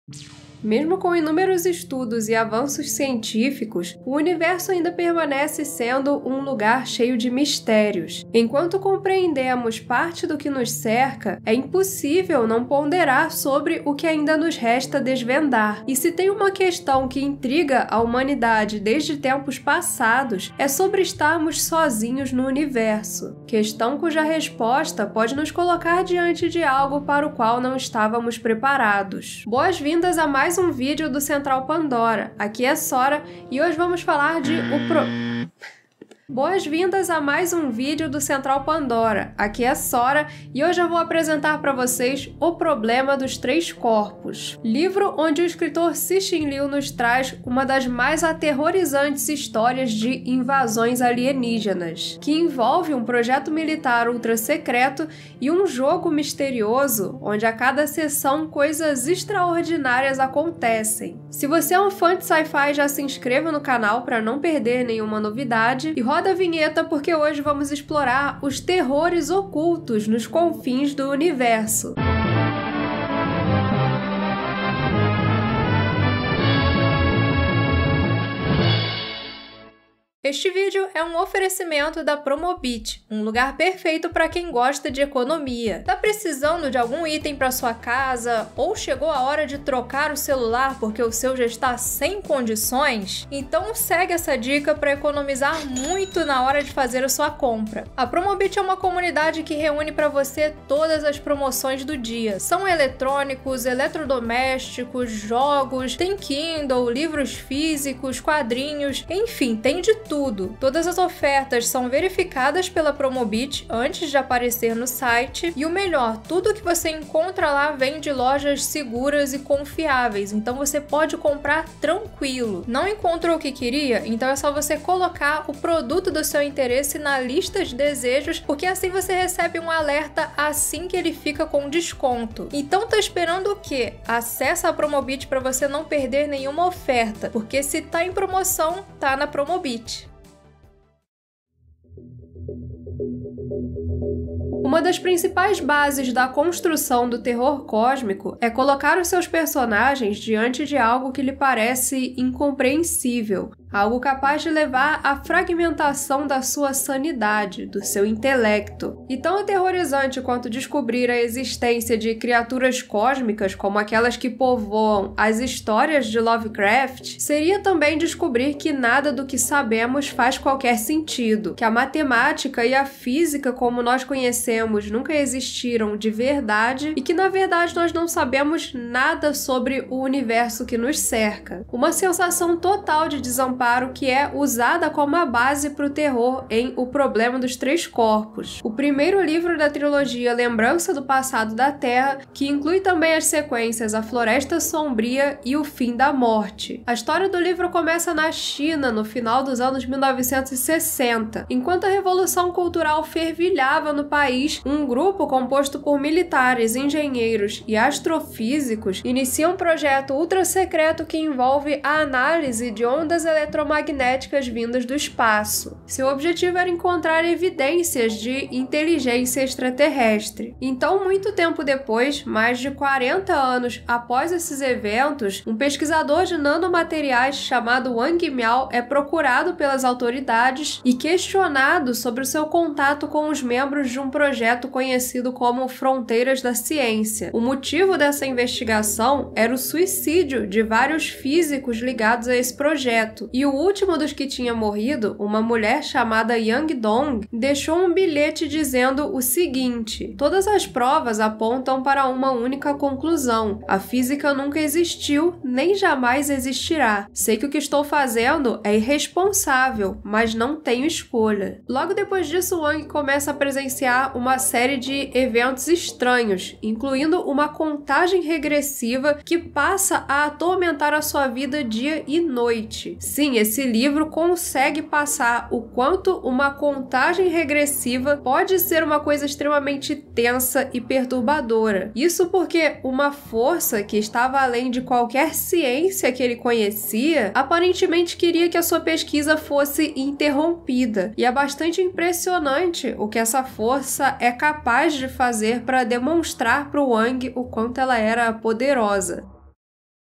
Mesmo com inúmeros estudos e avanços científicos, o universo ainda permanece sendo um lugar cheio de mistérios. Enquanto compreendemos parte do que nos cerca, é impossível não ponderar sobre o que ainda nos resta desvendar. E se tem uma questão que intriga a humanidade desde tempos passados, é sobre estarmos sozinhos no universo. Questão cuja resposta pode nos colocar diante de algo para o qual não estávamos preparados. Boas-vindas a mais um vídeo do Central Pandora. Aqui é Sora e hoje vamos falar de Boas-vindas a mais um vídeo do Central Pandora. Aqui é Sora e hoje eu vou apresentar para vocês O Problema dos Três Corpos, livro onde o escritor Cixin Liu nos traz uma das mais aterrorizantes histórias de invasões alienígenas, que envolve um projeto militar ultra secreto e um jogo misterioso onde a cada sessão coisas extraordinárias acontecem. Se você é um fã de sci-fi, já se inscreva no canal para não perder nenhuma novidade e roda a vinheta porque hoje vamos explorar os terrores ocultos nos confins do universo. Este vídeo é um oferecimento da Promobit, um lugar perfeito para quem gosta de economia. Tá precisando de algum item para sua casa ou chegou a hora de trocar o celular porque o seu já está sem condições? Então segue essa dica para economizar muito na hora de fazer a sua compra. A Promobit é uma comunidade que reúne para você todas as promoções do dia. São eletrônicos, eletrodomésticos, jogos, tem Kindle, livros físicos, quadrinhos, enfim, tem de tudo. Todas as ofertas são verificadas pela Promobit antes de aparecer no site e o melhor, tudo que você encontra lá vem de lojas seguras e confiáveis, então você pode comprar tranquilo. Não encontrou o que queria? Então é só você colocar o produto do seu interesse na lista de desejos, porque assim você recebe um alerta assim que ele fica com desconto. Então tá esperando o quê? Acesse a Promobit para você não perder nenhuma oferta, porque se tá em promoção, tá na Promobit. Uma das principais bases da construção do terror cósmico é colocar os seus personagens diante de algo que lhe parece incompreensível, algo capaz de levar à fragmentação da sua sanidade, do seu intelecto. E tão aterrorizante quanto descobrir a existência de criaturas cósmicas como aquelas que povoam as histórias de Lovecraft, seria também descobrir que nada do que sabemos faz qualquer sentido, que a matemática e a física como nós conhecemos nunca existiram de verdade e que na verdade nós não sabemos nada sobre o universo que nos cerca. Uma sensação total de desamparo que é usada como a base para o terror em O Problema dos Três Corpos, o primeiro livro da trilogia Lembrança do Passado da Terra, que inclui também as sequências A Floresta Sombria e O Fim da Morte. A história do livro começa na China, no final dos anos 1960. Enquanto a Revolução Cultural fervilhava no país, um grupo composto por militares, engenheiros e astrofísicos inicia um projeto ultra secreto que envolve a análise de ondas eletromagnéticas vindas do espaço. Seu objetivo era encontrar evidências de inteligência extraterrestre. Então, muito tempo depois, mais de 40 anos após esses eventos, um pesquisador de nanomateriais chamado Wang Miao é procurado pelas autoridades e questionado sobre o seu contato com os membros de um projeto conhecido como Fronteiras da Ciência. O motivo dessa investigação era o suicídio de vários físicos ligados a esse projeto, e o último dos que tinha morrido, uma mulher chamada Yang Dong, deixou um bilhete dizendo o seguinte: todas as provas apontam para uma única conclusão: a física nunca existiu, nem jamais existirá. Sei que o que estou fazendo é irresponsável, mas não tenho escolha. Logo depois disso, Wang começa a presenciar uma série de eventos estranhos, incluindo uma contagem regressiva que passa a atormentar a sua vida dia e noite. Sim, esse livro consegue passar o quanto uma contagem regressiva pode ser uma coisa extremamente tensa e perturbadora. Isso porque uma força que estava além de qualquer ciência que ele conhecia, aparentemente queria que a sua pesquisa fosse interrompida. E é bastante impressionante o que essa força é capaz de fazer para demonstrar para o Wang o quanto ela era poderosa.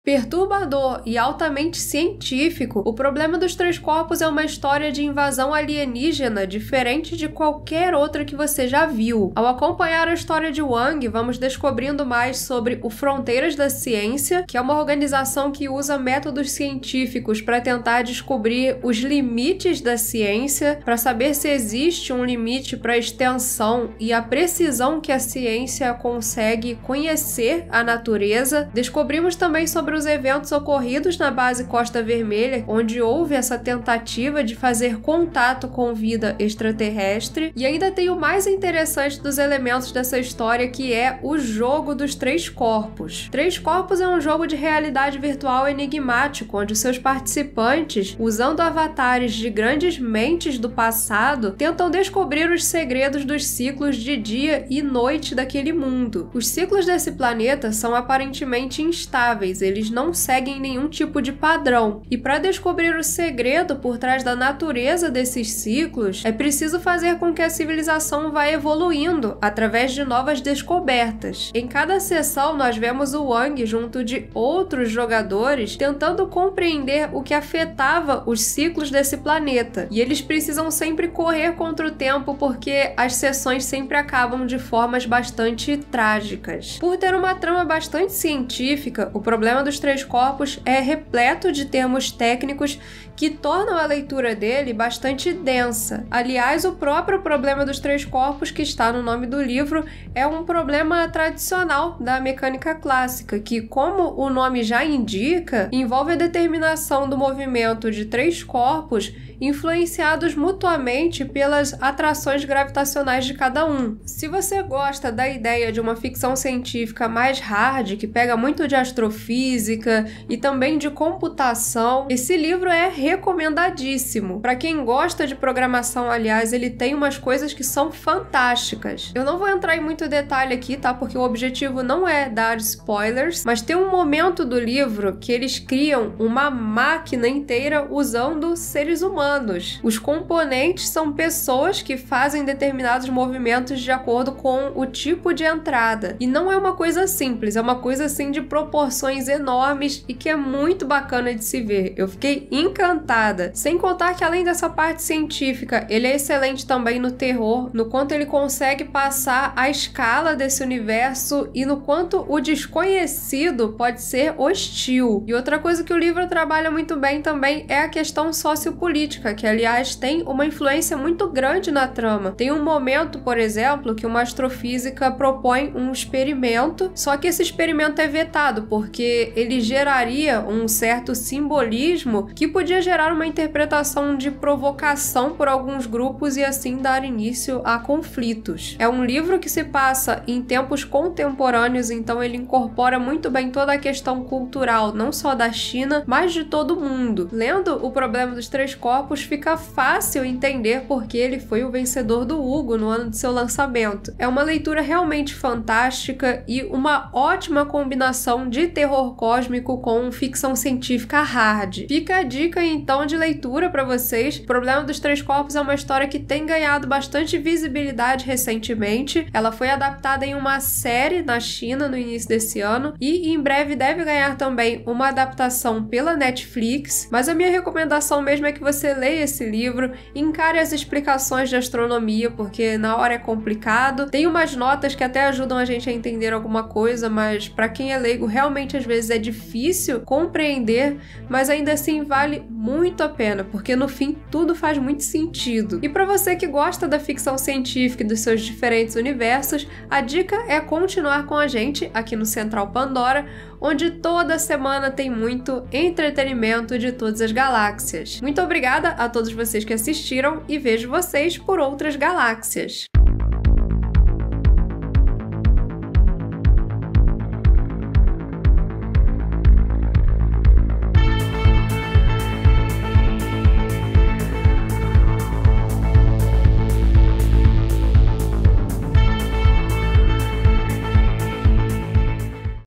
Perturbador e altamente científico, O Problema dos Três Corpos é uma história de invasão alienígena diferente de qualquer outra que você já viu. Ao acompanhar a história de Wang, vamos descobrindo mais sobre o Fronteiras da Ciência, que é uma organização que usa métodos científicos para tentar descobrir os limites da ciência, para saber se existe um limite para a extensão e a precisão que a ciência consegue conhecer a natureza. Descobrimos também sobre os eventos ocorridos na base Costa Vermelha, onde houve essa tentativa de fazer contato com vida extraterrestre. E ainda tem o mais interessante dos elementos dessa história, que é o jogo dos três corpos. Três Corpos é um jogo de realidade virtual enigmático, onde os seus participantes, usando avatares de grandes mentes do passado, tentam descobrir os segredos dos ciclos de dia e noite daquele mundo. Os ciclos desse planeta são aparentemente instáveis, eles não seguem nenhum tipo de padrão. E para descobrir o segredo por trás da natureza desses ciclos, é preciso fazer com que a civilização vá evoluindo através de novas descobertas. Em cada sessão, nós vemos o Wang junto de outros jogadores tentando compreender o que afetava os ciclos desse planeta. E eles precisam sempre correr contra o tempo porque as sessões sempre acabam de formas bastante trágicas. Por ter uma trama bastante científica, O Problema dos Três Corpos é repleto de termos técnicos que tornam a leitura dele bastante densa. Aliás, o próprio Problema dos Três Corpos, que está no nome do livro, é um problema tradicional da mecânica clássica, que, como o nome já indica, envolve a determinação do movimento de três corpos influenciados mutuamente pelas atrações gravitacionais de cada um. Se você gosta da ideia de uma ficção científica mais hard, que pega muito de astrofísica e também de computação, esse livro é recomendadíssimo. Para quem gosta de programação, aliás, ele tem umas coisas que são fantásticas. Eu não vou entrar em muito detalhe aqui, tá? Porque o objetivo não é dar spoilers, mas tem um momento do livro que eles criam uma máquina inteira usando seres humanos. Os componentes são pessoas que fazem determinados movimentos de acordo com o tipo de entrada. E não é uma coisa simples, é uma coisa assim de proporções enormes e que é muito bacana de se ver. Eu fiquei encantada. Sem contar que além dessa parte científica, ele é excelente também no terror, no quanto ele consegue passar a escala desse universo e no quanto o desconhecido pode ser hostil. E outra coisa que o livro trabalha muito bem também é a questão sociopolítica, que aliás tem uma influência muito grande na trama. Tem um momento, por exemplo, que uma astrofísica propõe um experimento, só que esse experimento é vetado porque ele geraria um certo simbolismo que podia gerar uma interpretação de provocação por alguns grupos e assim dar início a conflitos. É um livro que se passa em tempos contemporâneos, então ele incorpora muito bem toda a questão cultural, não só da China, mas de todo mundo. Lendo O Problema dos Três Corpos, fica fácil entender porque ele foi o vencedor do Hugo no ano de seu lançamento. É uma leitura realmente fantástica e uma ótima combinação de terror cósmico com ficção científica hard. Fica a dica então de leitura para vocês. O Problema dos Três Corpos é uma história que tem ganhado bastante visibilidade recentemente. Ela foi adaptada em uma série na China no início desse ano e em breve deve ganhar também uma adaptação pela Netflix, mas a minha recomendação mesmo é que você leia esse livro, encare as explicações de astronomia, porque na hora é complicado. Tem umas notas que até ajudam a gente a entender alguma coisa, mas para quem é leigo realmente às vezes é difícil compreender, mas ainda assim vale muito a pena, porque no fim tudo faz muito sentido. E para você que gosta da ficção científica e dos seus diferentes universos, a dica é continuar com a gente aqui no Central Pandora, onde toda semana tem muito entretenimento de todas as galáxias. Muito obrigada a todos vocês que assistiram e vejo vocês por outras galáxias.